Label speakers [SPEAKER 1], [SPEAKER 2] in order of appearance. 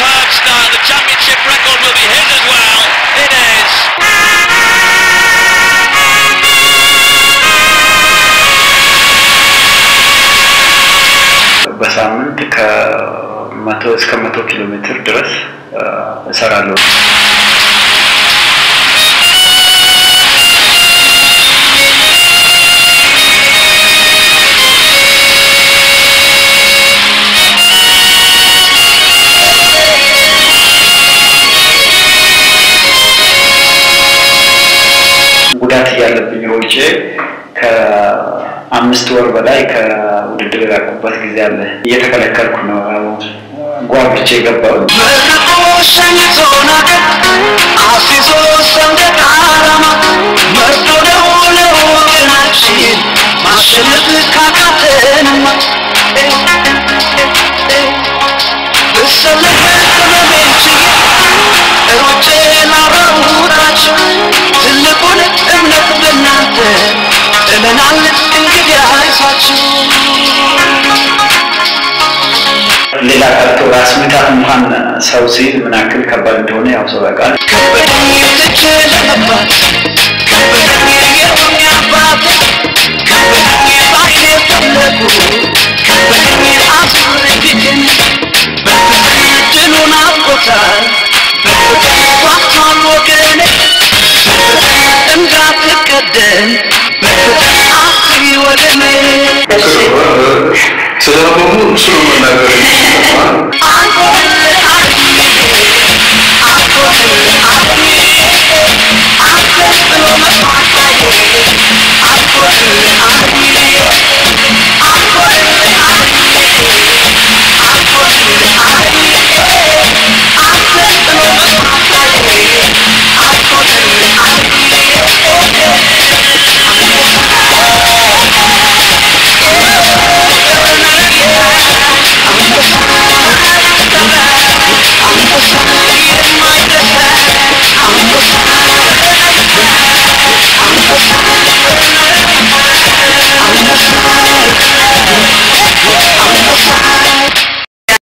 [SPEAKER 1] superb start. The championship record will be his as well. It is.
[SPEAKER 2] በሳምንት ከ100 እስከ 100 ኪሎ ሜትር ድረስ እሰራለሁ ጉዳት ያለብኝ ሮጬ ከ5 ወር በላይ ከውድድር ያቆምኩበት ጊዜ አለ እየተከለከልኩ ነው ጓብቼ ገባው ሸኝቶና አሲሶ ሰንደቅ ዓላማ መርዶ ነው ወገናችን ማሸነፍ ካቃተንማ በሰለፈ ተመሜች ሮጬ ላራውጣችሁ ትልቁን እምነት በእናንተ ጥለናል እንግዲህ አይዟችሁ ሌላ ቀርቶ ራስ ምታት እንኳን ሰው ሲል ምን ያክል ከባድ እንደሆነ ያው ሰው ያውቃል ከበደኝ ትችላለባት ከበደኝ የሆነባት ከበደኝ ባይኔ ፈለጉ ከበደኝ አስረግኝ በፍቅር ድሉን አውቆታል በፍቅር ጓግቷል ወገኔ እንዳትቀደም በፍቅር አስቢ ወገኔ ስለሆኑ እሱ መናገር